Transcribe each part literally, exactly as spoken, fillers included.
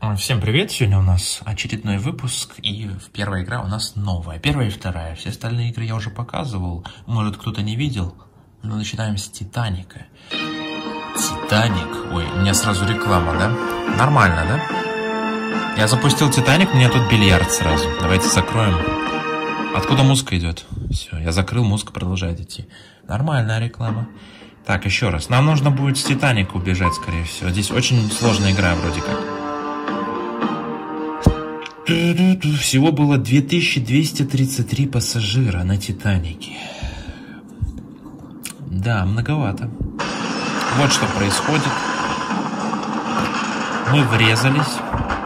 Всем привет! Сегодня у нас очередной выпуск, и первая игра у нас новая. Первая и вторая. Все остальные игры я уже показывал. Может, кто-то не видел. Но начинаем с Титаника. Титаник. Ой, у меня сразу реклама, да? Нормально, да? Я запустил Титаник, у меня тут бильярд сразу. Давайте закроем. Откуда музыка идет? Все, я закрыл, музыка продолжает идти. Нормальная реклама. Так, еще раз. Нам нужно будет с Титаника убежать, скорее всего. Здесь очень сложная игра вроде как. Всего было две тысячи двести тридцать три пассажира на Титанике. Да, многовато. Вот что происходит. Мы врезались.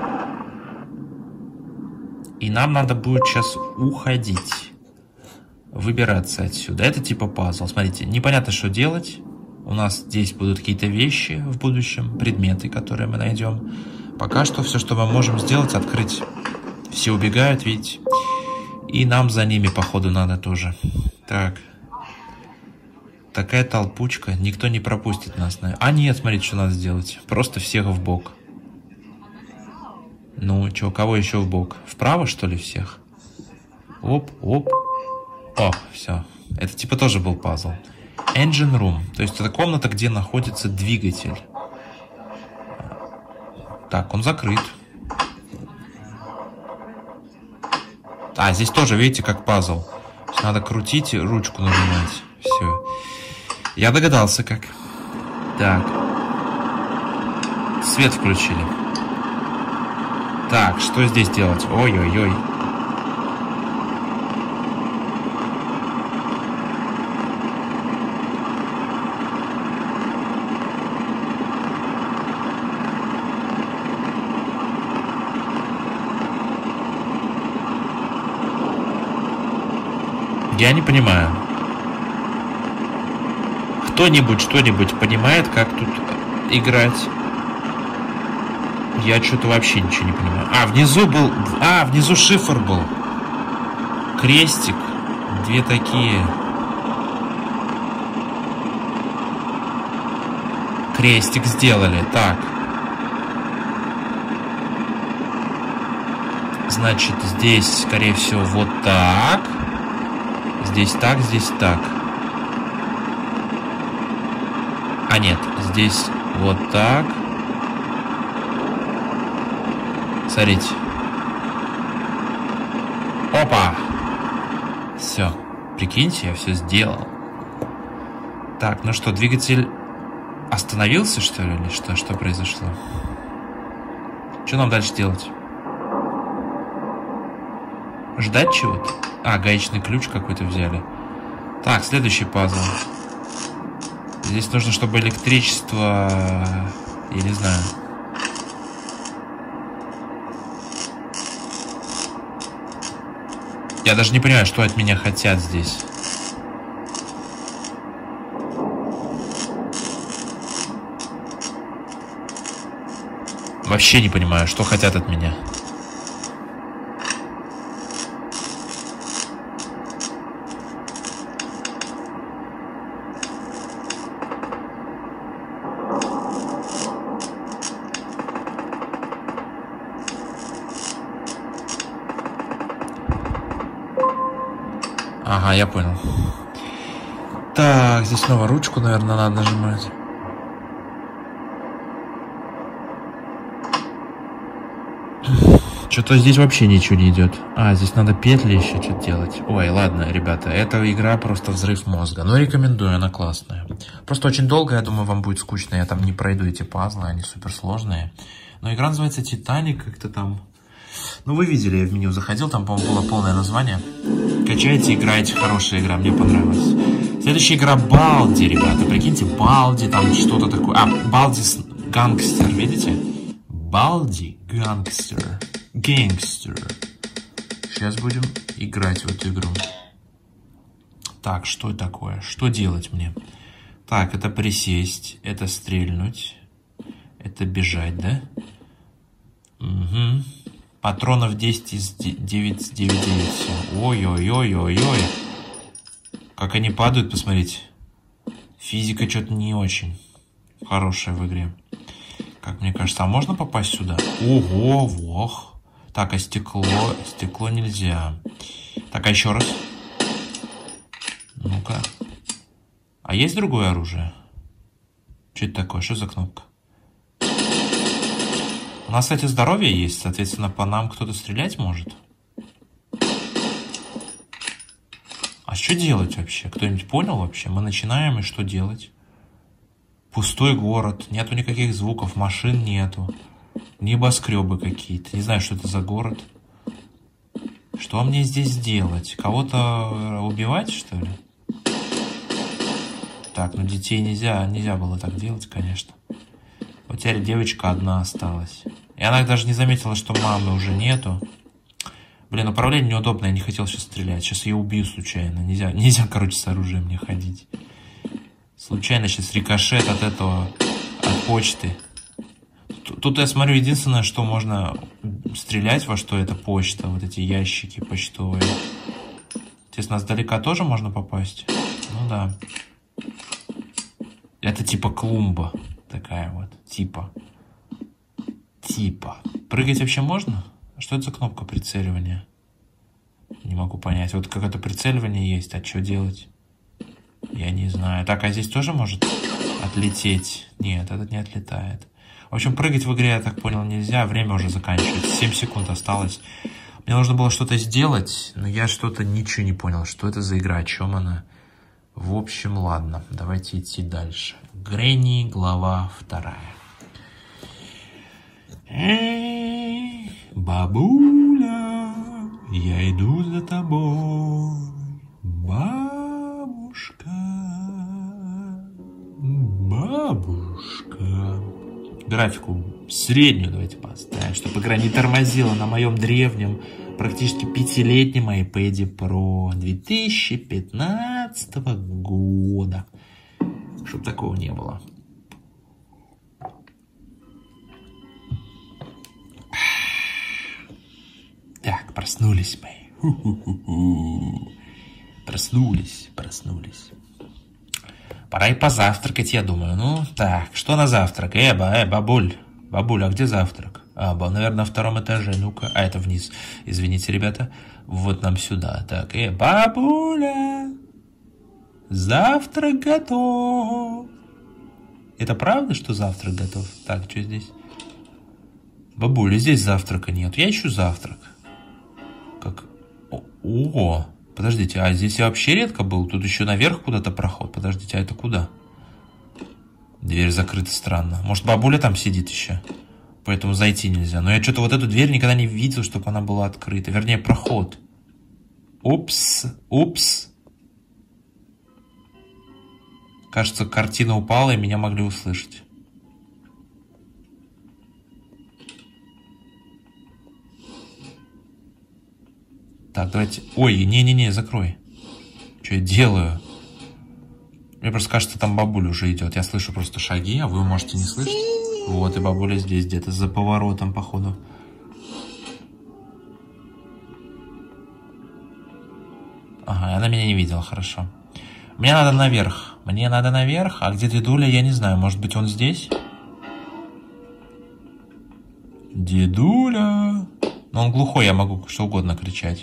И нам надо будет сейчас уходить. Выбираться отсюда. Это типа пазл. Смотрите, непонятно, что делать. У нас здесь будут какие-то вещи в будущем, предметы, которые мы найдем. Пока что все, что мы можем сделать, открыть. Все убегают, видите? И нам за ними, походу, надо тоже. Так. Такая толпучка. Никто не пропустит нас. А нет, смотрите, что надо сделать. Просто всех в бок. Ну, что, кого еще в бок? Вправо, что ли, всех? Оп, оп. О, все. Это типа тоже был пазл. Engine room. То есть это комната, где находится двигатель. Так, он закрыт. А, здесь тоже, видите, как пазл. Надо крутить и ручку нажимать. Все. Я догадался, как. Так. Свет включили. Так, что здесь делать? Ой-ой-ой. Я не понимаю. Кто-нибудь что-нибудь понимает, как тут играть? Я что-то вообще ничего не понимаю. А, внизу был... А, внизу шифр был. Крестик. Две такие. Крестик сделали. Так. Значит, здесь, скорее всего, вот так. Здесь так, здесь так. А нет, здесь вот так. Смотрите. Опа! Все. Прикиньте, я все сделал. Так, ну что, двигатель остановился, что ли, или что? Что произошло? Что нам дальше делать? Ждать чего-то? А, гаечный ключ какой-то взяли. Так, следующий пазл. Здесь нужно, чтобы электричество... Я не знаю. Я даже не понимаю, что от меня хотят здесь. Вообще не понимаю, что хотят от меня. Ага, я понял. Так, здесь снова ручку, наверное, надо нажимать. Что-то здесь вообще ничего не идет. А, здесь надо петли еще что-то делать. Ой, ладно, ребята, эта игра просто взрыв мозга. Но рекомендую, она классная. Просто очень долго, я думаю, вам будет скучно. Я там не пройду эти пазлы, они суперсложные. Но игра называется Титаник, как-то там... Ну, вы видели, я в меню заходил, там, по-моему, было полное название. Качайте, играйте, хорошая игра, мне понравилась. Следующая игра Балди, ребята, прикиньте, Балди, там что-то такое. А, Балди Гангстер, видите? Балди Гангстер. Гангстер. Сейчас будем играть в эту игру. Так, что такое? Что делать мне? Так, это присесть, это стрельнуть, это бежать, да? Угу. Патронов десять из девять, девять, девять. Ой-ой-ой-ой-ой. Как они падают, посмотрите. Физика что-то не очень хорошая в игре. Как мне кажется, а можно попасть сюда? Ого, вох. Так, а стекло? Стекло нельзя. Так, а еще раз. Ну-ка. А есть другое оружие? Что это такое? Что за кнопка? У нас, кстати, здоровье есть. Соответственно, по нам кто-то стрелять может. А что делать вообще? Кто-нибудь понял вообще? Мы начинаем, и что делать? Пустой город. Нету никаких звуков. Машин нету. Небоскребы какие-то. Не знаю, что это за город. Что мне здесь делать? Кого-то убивать, что ли? Так, ну детей нельзя. Нельзя было так делать, конечно. Вот теперь девочка одна осталась. И она даже не заметила, что мамы уже нету. Блин, управление неудобное. Я не хотел сейчас стрелять. Сейчас ее убью случайно. Нельзя, нельзя, короче, с оружием мне ходить. Случайно сейчас рикошет от этого, от почты. Тут я смотрю, единственное, что можно стрелять, во что это почта, вот эти ящики почтовые. Естественно, сдалека тоже можно попасть. Ну да. Это типа клумба такая вот, типа. Типа. Прыгать вообще можно? Что это за кнопка прицеливания? Не могу понять. Вот какое-то прицеливание есть, а что делать? Я не знаю. Так, а здесь тоже может отлететь? Нет, этот не отлетает. В общем, прыгать в игре, я так понял, нельзя. Время уже заканчивается. семь секунд осталось. Мне нужно было что-то сделать, но я что-то ничего не понял. Что это за игра? О чем она? В общем, ладно. Давайте идти дальше. Гренни, глава вторая. Эй, бабуля, я иду за тобой. Бабушка, бабушка. Графику среднюю давайте поставим, чтобы игра не тормозила на моем древнем, практически пятилетнем iPad Pro две тысячи пятнадцатого года. Чтобы такого не было. Так, проснулись мы. Ху-ху-ху-ху. Проснулись, проснулись. Пора и позавтракать, я думаю. Ну, так, что на завтрак? Э, ба, э, бабуль. Бабуль, а где завтрак? А, наверное, на втором этаже. Ну-ка. А, это вниз. Извините, ребята. Вот нам сюда. Так, э, бабуля. Завтрак готов. Это правда, что завтрак готов? Так, что здесь? Бабуля, здесь завтрака нет. Я ищу завтрак. Как? О, о, подождите, а здесь я вообще редко был. Тут еще наверх куда-то проход. Подождите, а это куда? Дверь закрыта, странно. Может, бабуля там сидит еще? Поэтому зайти нельзя. Но я что-то вот эту дверь никогда не видел, чтобы она была открыта. Вернее, проход. Упс, упс. Кажется, картина упала, и меня могли услышать. Так, давайте... Ой, не-не-не, закрой. Что я делаю? Мне просто кажется, там бабуля уже идет. Я слышу просто шаги, а вы можете не слышать. Вот, и бабуля здесь где-то, за поворотом, походу. Ага, она меня не видела, хорошо. Мне надо наверх. Мне надо наверх, а где дедуля, я не знаю. Может быть, он здесь? Дедуля. Но он глухой, я могу что угодно кричать.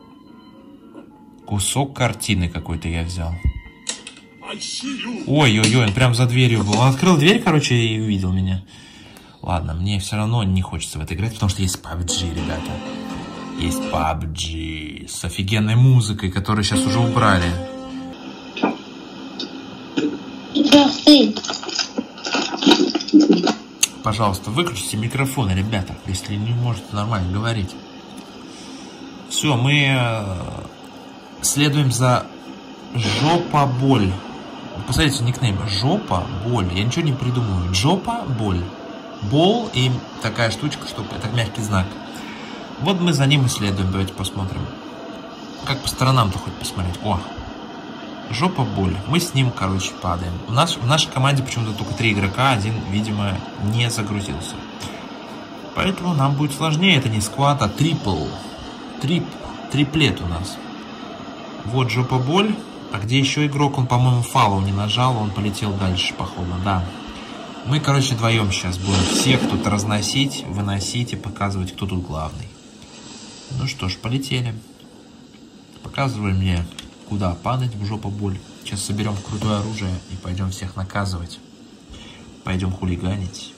Кусок картины какой-то я взял. Ой-ой-ой, он прям за дверью был. Он открыл дверь, короче, и увидел меня. Ладно, мне все равно не хочется в это играть, потому что есть пабг, ребята. Есть пабг с офигенной музыкой, которую сейчас уже убрали. Пожалуйста, выключите микрофоны, ребята, если не можете нормально говорить. Все, мы следуем за жопа-боль. Посмотрите, никнейм. Жопа-боль. Я ничего не придумываю. Жопа-боль. Бол и такая штучка, чтобы это мягкий знак. Вот мы за ним и следуем. Давайте посмотрим. Как по сторонам-то хоть посмотреть. О! Жопа-боль. Мы с ним, короче, падаем. У нас, в нашей команде почему-то только три игрока. Один, видимо, не загрузился. Поэтому нам будет сложнее. Это не сквад, а трипл. Трип. Триплет у нас. Вот жопа-боль. А где еще игрок? Он, по-моему, фалу не нажал. Он полетел дальше, походу, да. Мы, короче, вдвоем сейчас будем всех тут разносить, выносить и показывать, кто тут главный. Ну что ж, полетели. Показывай мне, куда падать в жопу боль. Сейчас соберем крутое оружие и пойдем всех наказывать. Пойдем хулиганить.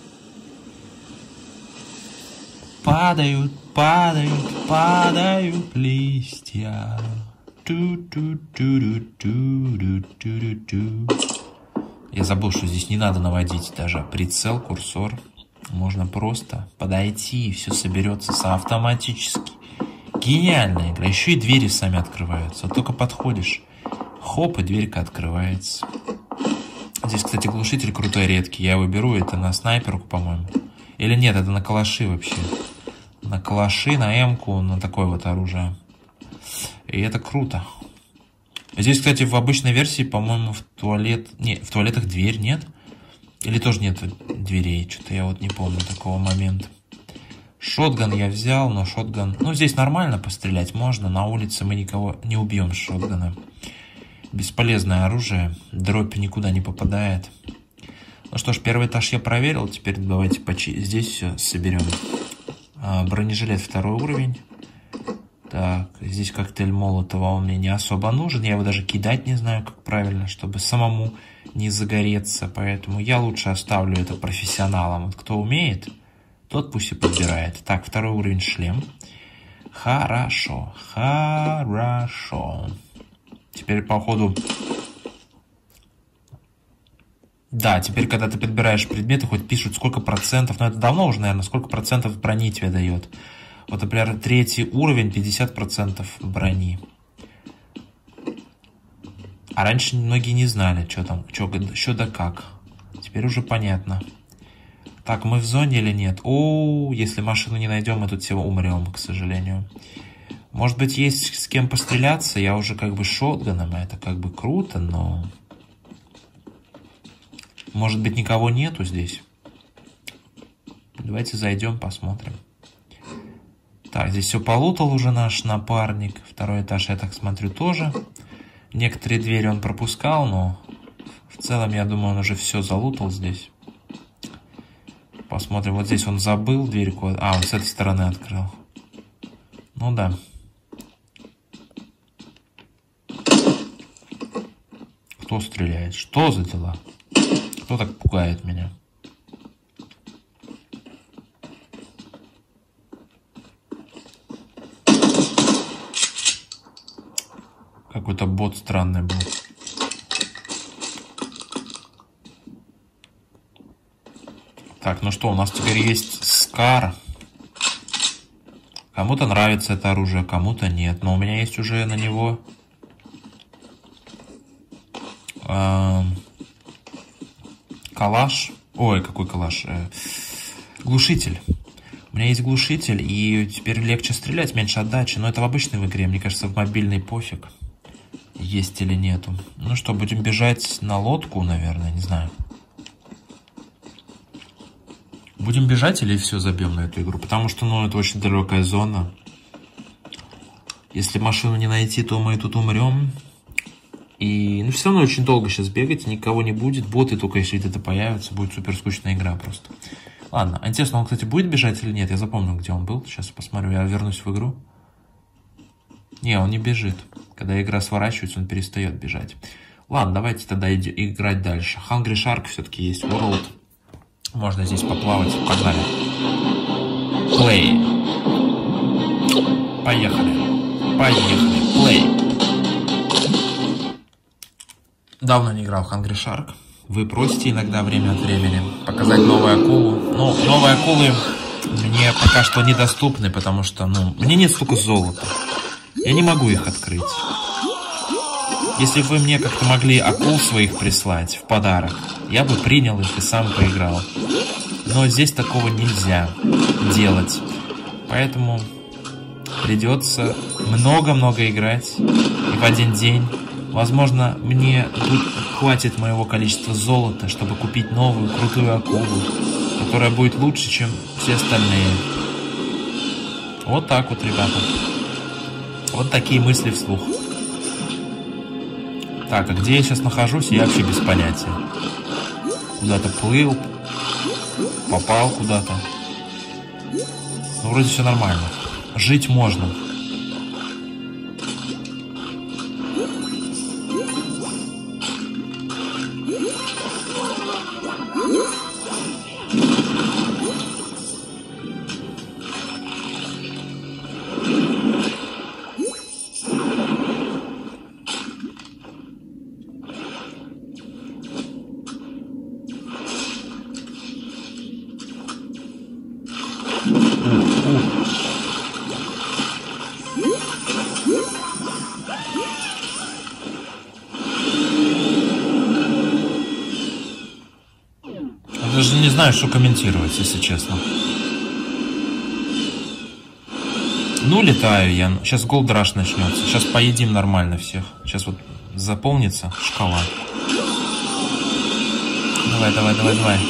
Падают, падают, падают листья. Ту-ту-ту-ту-ту-ту-ту. Я забыл, что здесь не надо наводить даже прицел, курсор. Можно просто подойти, и все соберется автоматически. Гениальная игра. Еще и двери сами открываются. Вот только подходишь, хоп, и дверька открывается. Здесь, кстати, глушитель крутой, редкий. Я его беру, это на снайперку, по-моему. Или нет, это на калаши вообще. На калаши, на эмку, на такое вот оружие. И это круто. Здесь, кстати, в обычной версии, по-моему, в туалет... Не, в туалетах дверь нет? Или тоже нет дверей? Что-то я вот не помню такого момента. Шотган я взял, но шотган... Ну, здесь нормально пострелять можно. На улице мы никого не убьем с шотгана. Бесполезное оружие. Дробь никуда не попадает. Ну что ж, первый этаж я проверил. Теперь давайте почи... здесь все соберем. А, бронежилет второй уровень. Так, здесь коктейль Молотова, он мне не особо нужен. Я его даже кидать не знаю, как правильно, чтобы самому не загореться. Поэтому я лучше оставлю это профессионалам. Вот кто умеет, тот пусть и подбирает. Так, второй уровень шлем. Хорошо, хорошо. Теперь, походу... Да, теперь, когда ты подбираешь предметы, хоть пишут, сколько процентов, но это давно уже, наверное, сколько процентов брони тебе дает. Вот, например, третий уровень, пятьдесят процентов брони. А раньше многие не знали, что там, что да как. Теперь уже понятно. Так, мы в зоне или нет? О, если машину не найдем, мы тут все умрем, к сожалению. Может быть, есть с кем постреляться? Я уже как бы шотганом, это как бы круто, но... Может быть, никого нету здесь? Давайте зайдем, посмотрим. Так, здесь все полутал уже наш напарник. Второй этаж, я так смотрю, тоже. Некоторые двери он пропускал, но в целом, я думаю, он уже все залутал здесь. Посмотрим. Вот здесь он забыл дверьку. А, он с этой стороны открыл. Ну да. Кто стреляет? Что за дела? Кто так пугает меня? Какой-то бот странный был. Так, ну что, у нас теперь есть Скар. Кому-то нравится это оружие, кому-то нет. Но у меня есть уже на него... Э, калаш. Ой, какой калаш? Э, глушитель. У меня есть глушитель, и теперь легче стрелять, меньше отдачи. Но это в обычной игре, мне кажется, в мобильный пофиг. Есть или нету. Ну что, будем бежать на лодку, наверное, не знаю. Будем бежать или все забьем на эту игру? Потому что, ну, это очень далекая зона. Если машину не найти, то мы тут умрем. И, ну, все равно очень долго сейчас бегать, никого не будет. Боты только если где-то появятся, будет супер скучная игра просто. Ладно, интересно, он, кстати, будет бежать или нет? Я запомнил, где он был. Сейчас посмотрю, я вернусь в игру. Не, он не бежит. Когда игра сворачивается, он перестает бежать. Ладно, давайте тогда играть дальше. Hungry Shark все-таки есть. World. Можно здесь поплавать. Погнали. Play. Поехали. Поехали. Play. Давно не играл в Hungry Shark. Вы просите иногда время от времени показать новую акулу. Но новые акулы мне пока что недоступны, потому что, ну, мне нет столько золота. Я не могу их открыть. Если бы вы мне как-то могли акул своих прислать в подарок, я бы принял их и сам поиграл. Но здесь такого нельзя делать. Поэтому придется много-много играть. И в один день, возможно, мне хватит моего количества золота, чтобы купить новую крутую акулу, которая будет лучше, чем все остальные. Вот так вот, ребята. Вот такие мысли вслух. Так, а где я сейчас нахожусь, я вообще без понятия. Куда-то плыл, Попал куда-то. Ну, вроде все нормально. Жить можно. Даже не знаю, что комментировать, если честно. Ну, летаю я. Сейчас голдраш начнется. Сейчас поедим нормально всех. Сейчас вот заполнится шкала. Давай, давай, давай, давай.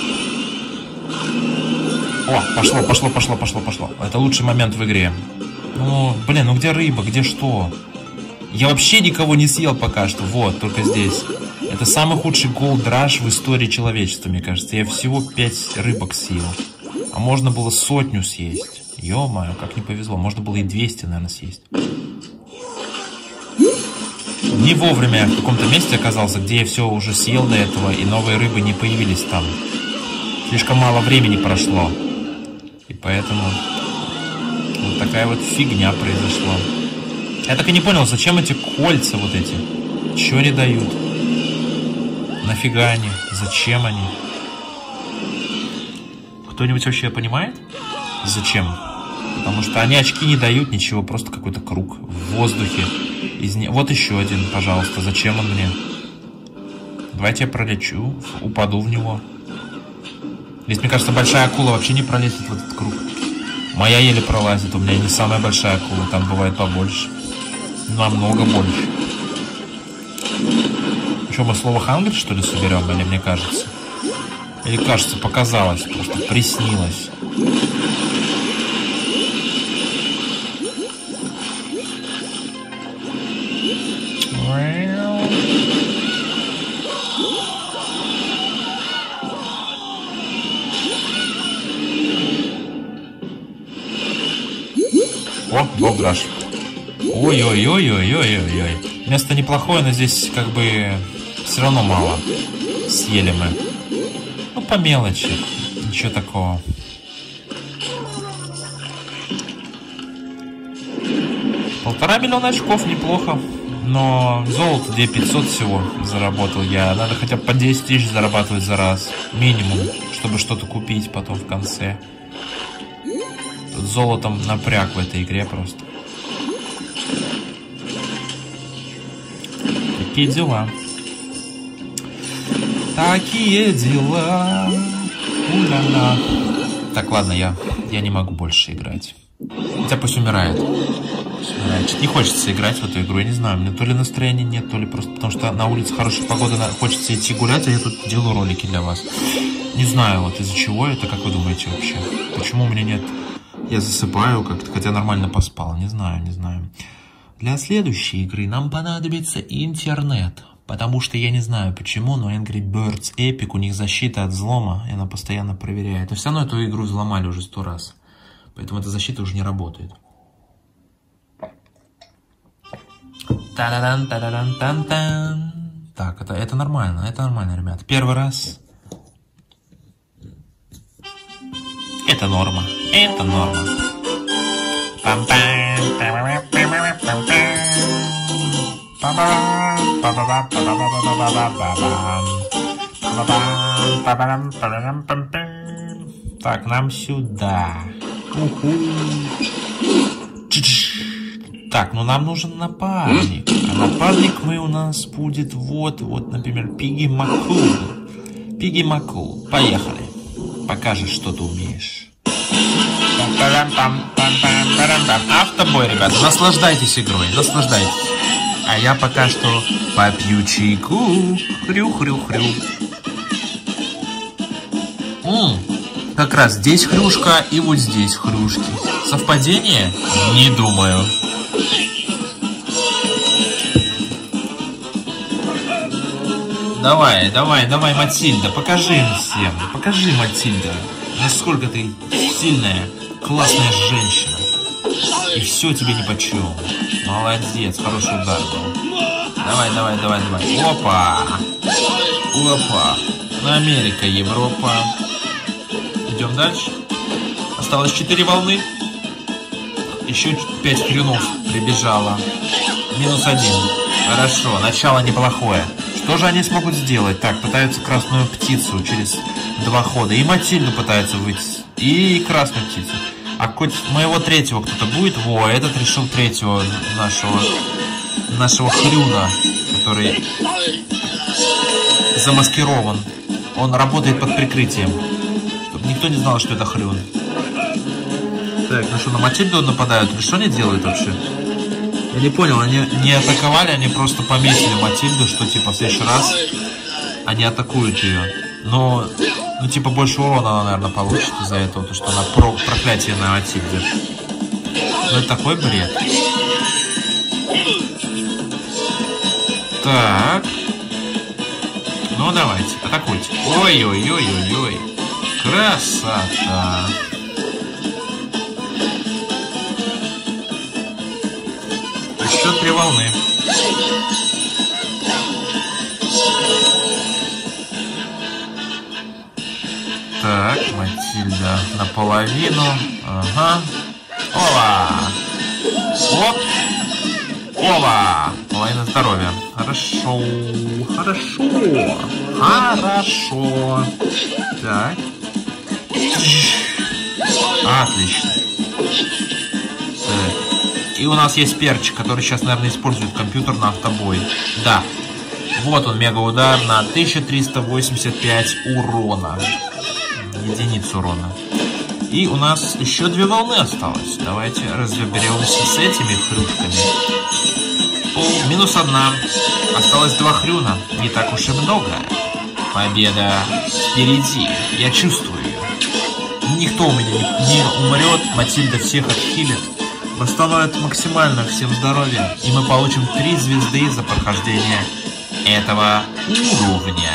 О, пошло, пошло, пошло, пошло, пошло. Это лучший момент в игре. Ну, блин, ну где рыба, где что? Я вообще никого не съел пока что. Вот, только здесь. Это самый худший голдраш в истории человечества, мне кажется. Я всего пять рыбок съел. А можно было сотню съесть. Ё-моё, как не повезло. Можно было и двести, наверное, съесть. Не вовремя я в каком-то месте оказался, где я все уже съел до этого, и новые рыбы не появились там. Слишком мало времени прошло. И поэтому вот такая вот фигня произошла. Я так и не понял, зачем эти кольца вот эти? Чего они дают? Нафига они? Зачем они? Кто-нибудь вообще понимает? Зачем? Потому что они очки не дают ничего, просто какой-то круг в воздухе. Из не... Вот еще один, пожалуйста. Зачем он мне? Давайте я пролечу, упаду в него. Здесь, мне кажется, большая акула вообще не пролезет в этот круг. Моя еле пролазит, у меня не самая большая акула, там бывает побольше. Намного больше. Что, мы слово хангри, что ли, соберем, или мне кажется? Или кажется, показалось, просто приснилось. О, голдраш. Ой-ой-ой-ой-ой-ой-ой. Место неплохое, но здесь как бы все равно мало. Съели мы. Ну, по мелочи. Ничего такого. Полтора миллиона очков, неплохо. Но золото две тысячи пятьсот всего заработал я. Надо хотя бы по десять тысяч зарабатывать за раз. Минимум, чтобы что-то купить потом в конце. Тут золотом напряг в этой игре просто. Такие дела. Такие дела. У-ля-ля. Так, ладно, я, я не могу больше играть. Хотя пусть умирает. Пусть умирает. Не хочется играть в эту игру, я не знаю. Мне то ли настроения нет, то ли просто потому что на улице хорошая погода, хочется идти гулять, а я тут делаю ролики для вас. Не знаю, вот из-за чего это, как вы думаете вообще? Почему у меня нет... Я засыпаю как-то, хотя нормально поспал. Не знаю, не знаю. Для следующей игры нам понадобится интернет. Потому что я не знаю почему, но Angry Birds Epic, у них защита от взлома, и она постоянно проверяет. Но все равно эту игру взломали уже сто раз. Поэтому эта защита уже не работает. Та-да-дан, та-да-дан, тан-тан. Так, это, это нормально, это нормально, ребят. Первый раз. Это норма. Это норма. Так, нам сюда. Уху. Так, ну нам нужен напарник. А напарник мы у нас будет вот, вот, например, Пигги Макул. Пигги Макул. Поехали. Покажешь, что ты умеешь. Автобой, ребята, наслаждайтесь игрой, наслаждайтесь. А я пока что попью чайку. Хрю-хрю-хрю. М-м, как раз здесь хрюшка и вот здесь хрюшки. Совпадение? Не думаю. Давай, давай, давай, Матильда, покажи им всем. Покажи, Матильда, насколько ты сильная, классная женщина. И все тебе нипочем. Молодец, хороший удар был. Давай, давай, давай, давай. Опа! Опа! Америка, Европа. Идем дальше. Осталось четыре волны. Еще пять хрюнов прибежало. Минус один. Хорошо, начало неплохое. Что же они смогут сделать? Так, пытаются красную птицу через два хода. И Матильду пытаются выйти. И красную птицу. А хоть моего третьего кто-то будет? Во, этот решил третьего нашего, нашего хрюна, который замаскирован. Он работает под прикрытием, чтобы никто не знал, что это хрюн. Так, ну что, на Матильду нападают? Или что они делают вообще? Я не понял, они не атаковали, они просто пометили Матильду, что типа в следующий раз они атакуют ее. Но, ну типа больше урона она, наверное, получит из-за этого, то что она про проклятие на Матильде. Ну это такой бред. Так. Ну давайте, атакуйте. Ой-ой-ой-ой-ой. Красота. Еще три волны. Так, Матильда наполовину. Ага. Ова! Оп! Ова! Половина здоровья. Хорошо. Хорошо. Хорошо. Так. Отлично. Так. И у нас есть перчик, который сейчас, наверное, использует компьютер на автобой. Да. Вот он, мега-удар на тысяча триста восемьдесят пять урона. Единиц урона. И у нас еще две волны осталось. Давайте разберемся с этими хрюшками. О, минус одна. Осталось два хрюна. Не так уж и много. Победа впереди. Я чувствую ее. Никто у меня не, не умрет. Матильда всех отхилит. Восстановит максимально всем здоровье. И мы получим три звезды за прохождение этого уровня.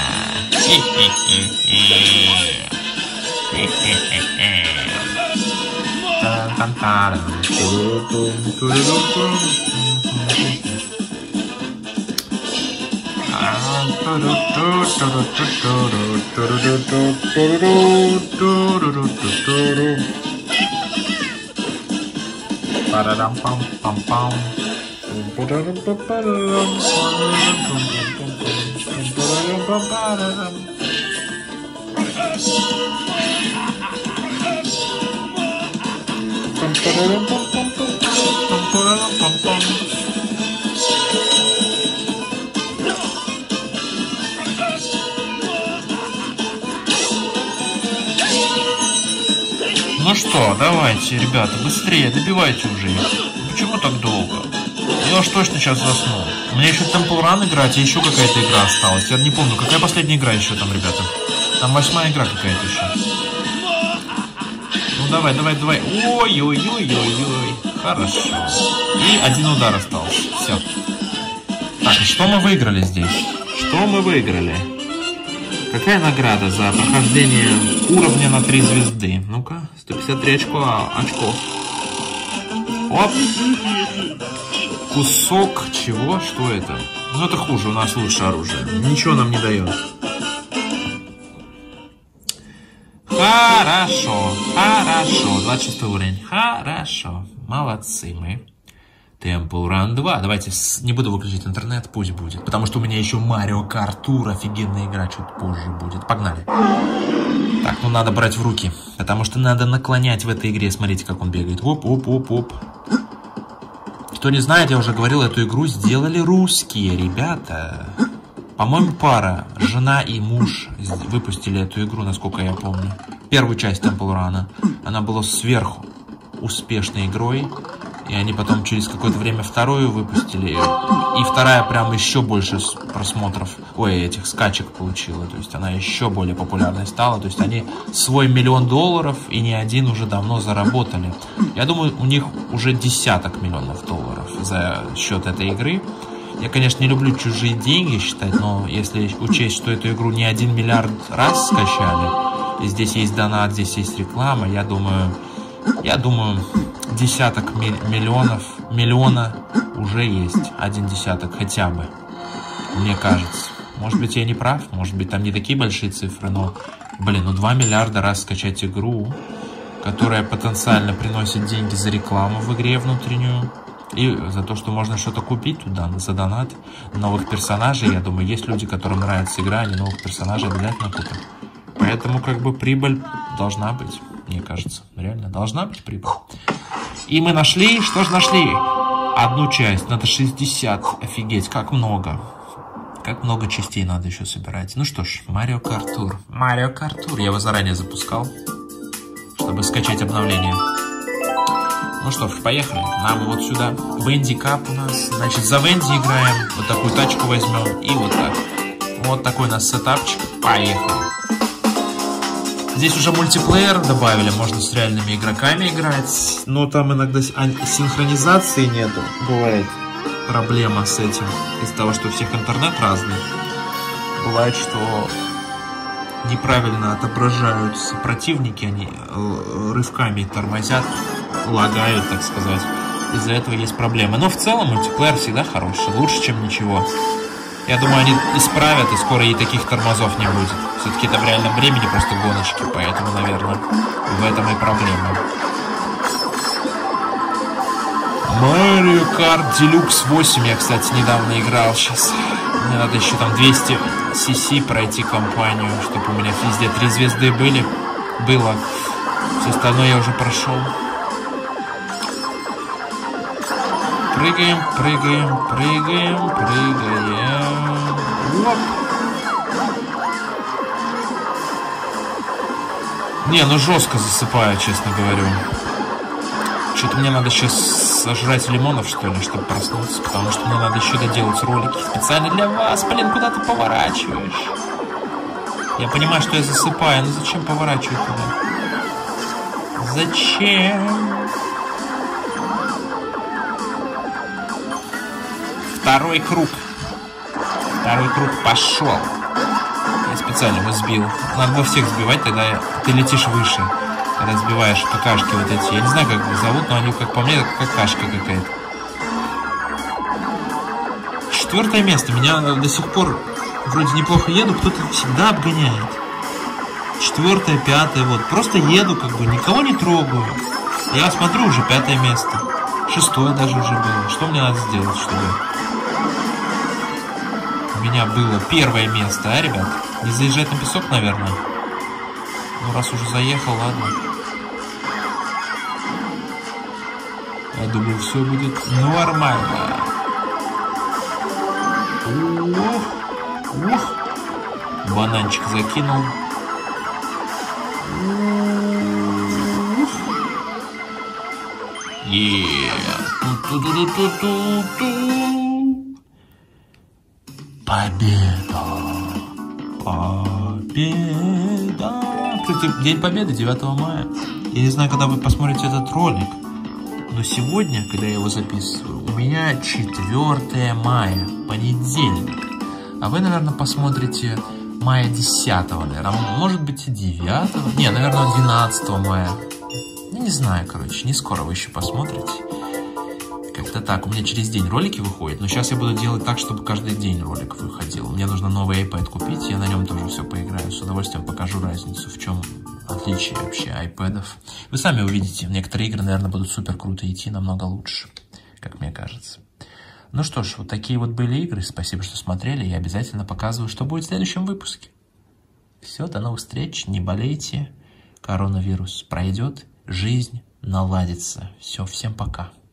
Ну что, давайте, ребята, быстрее, добивайте уже их. Почему так долго? Я уж точно сейчас засну. У меня еще Temple Run играть, и еще какая-то игра осталась. Я не помню, какая последняя игра еще там, ребята. Там восьмая игра какая-то еще. Ну давай, давай, давай. Ой-ой-ой-ой-ой. Хорошо. И один удар остался. Все. Так, и что мы выиграли здесь? Что мы выиграли? Какая награда за прохождение уровня на три звезды? Ну-ка, сто пятьдесят три очко, очков. Оп! Кусок чего? Что это? Ну это хуже, у нас лучше оружие. Ничего нам не дает. Хорошо, хорошо. двадцать шестой уровень. Хорошо. Молодцы мы. Temple Run два. Давайте, с... не буду выключить интернет, пусть будет. Потому что у меня еще Mario Kart Tour, офигенная игра, чуть позже будет. Погнали. Так, ну надо брать в руки. Потому что надо наклонять в этой игре. Смотрите, как он бегает. Оп-оп-оп-оп. Кто не знает, я уже говорил, эту игру сделали русские ребята. По-моему, пара, жена и муж выпустили эту игру, насколько я помню. Первую часть Temple Run. Она была сверху успешной игрой. И они потом через какое-то время вторую выпустили. И вторая прям еще больше просмотров, ой, этих скачек получила. То есть она еще более популярной стала. То есть они свой миллион долларов и не один уже давно заработали. Я думаю, у них уже десяток миллионов долларов за счет этой игры. Я, конечно, не люблю чужие деньги считать, но если учесть, что эту игру не один миллиард раз скачали, и здесь есть донат, здесь есть реклама, я думаю, я думаю, десяток миллионов, миллиона уже есть, один десяток хотя бы, мне кажется. Может быть, я не прав, может быть, там не такие большие цифры, но, блин, ну два миллиарда раз скачать игру, которая потенциально приносит деньги за рекламу в игре внутреннюю, и за то, что можно что-то купить туда, за донат, новых персонажей. Я думаю, есть люди, которым нравится игра, они новых персонажей обязательно купят. Поэтому, как бы, прибыль должна быть, мне кажется. Реально, должна быть прибыль. И мы нашли, что же нашли? Одну часть, надо шестьдесят, офигеть, как много. Как много частей надо еще собирать. Ну что ж, Mario Kart Tour. Mario Kart Tour, я его заранее запускал, чтобы скачать обновление. Ну что ж, поехали. Нам вот сюда. Венди Кап у нас. Значит, за Венди играем. Вот такую тачку возьмем. И вот так. Вот такой у нас сетапчик. Поехали. Здесь уже мультиплеер добавили. Можно с реальными игроками играть. Но там иногда синхронизации нету. Бывает проблема с этим. Из-за того, что у всех интернет разный. Бывает, что неправильно отображаются противники. Они рывками тормозят. Лагают, так сказать. Из-за этого есть проблемы. Но в целом мультиплеер всегда хороший. Лучше, чем ничего. Я думаю, они исправят, и скоро и таких тормозов не будет. Все-таки это в реальном времени просто гоночки. Поэтому, наверное, в этом и проблема. Mario Kart Deluxe восемь. Я, кстати, недавно играл сейчас. Мне надо еще там двести си си пройти компанию, чтобы у меня везде три звезды были. Было. Все остальное я уже прошел. Прыгаем, прыгаем, прыгаем, прыгаем. Оп. Не, ну жестко засыпаю, честно говорю. Что-то мне надо сейчас сожрать лимонов, что ли, чтобы проснуться, потому что мне надо еще доделать ролики специально для вас. Блин, куда ты поворачиваешь? Я понимаю, что я засыпаю, но зачем поворачивать туда? Зачем? Второй круг. Второй круг пошел. Я специально его сбил. Надо было всех сбивать, тогда ты летишь выше. Когда сбиваешь какашки вот эти. Я не знаю, как их зовут, но они, как по мне, как какашка какая-то. Четвертое место. Меня до сих пор вроде неплохо еду, кто-то всегда обгоняет. Четвертое, пятое, вот. Просто еду, как бы, никого не трогаю. Я смотрю, уже пятое место. Шестое даже уже было. Что мне надо сделать, чтобы... У меня было первое место, а, ребят? Не заезжать на песок, наверное. Ну, раз уже заехал, ладно. Я думаю, все будет нормально. Ух, ух. Бананчик закинул. Ух. Е. Победа! Победа! Кстати, День Победы девятого мая. Я не знаю, когда вы посмотрите этот ролик, но сегодня, когда я его записываю, у меня четвёртое мая, понедельник. А вы, наверное, посмотрите мая десятого, наверное. Может быть и девятого. Не, наверное, двенадцатого мая. Я не знаю, короче, не скоро вы еще посмотрите. Как-то так. У меня через день ролики выходят, но сейчас я буду делать так, чтобы каждый день ролик выходил. Мне нужно новый iPad купить, я на нем тоже все поиграю. С удовольствием покажу разницу, в чем отличие вообще айпэдов. Вы сами увидите, некоторые игры, наверное, будут супер круто идти, намного лучше, как мне кажется. Ну что ж, вот такие вот были игры. Спасибо, что смотрели. Я обязательно показываю, что будет в следующем выпуске. Все, до новых встреч. Не болейте. Коронавирус пройдет, жизнь наладится. Все, всем пока.